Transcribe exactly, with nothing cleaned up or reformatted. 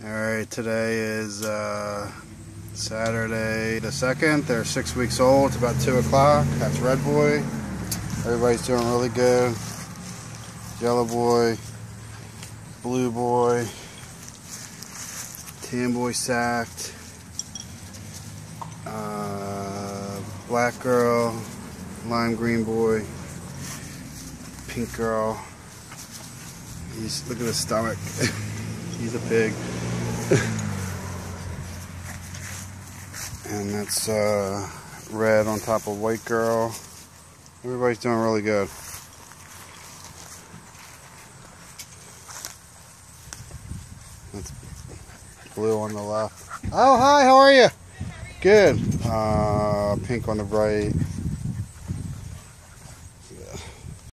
Alright, today is uh, Saturday the second. They're six weeks old. It's about two o'clock. That's Red Boy. Everybody's doing really good. Yellow Boy, Blue Boy, Tan Boy sacked, uh, Black Girl, Lime Green Boy, Pink Girl. He's, look at his stomach. He's a pig. And that's uh, red on top of white girl. Everybody's doing really good. That's blue on the left. Oh, hi, how are you? Good. Uh, pink on the right.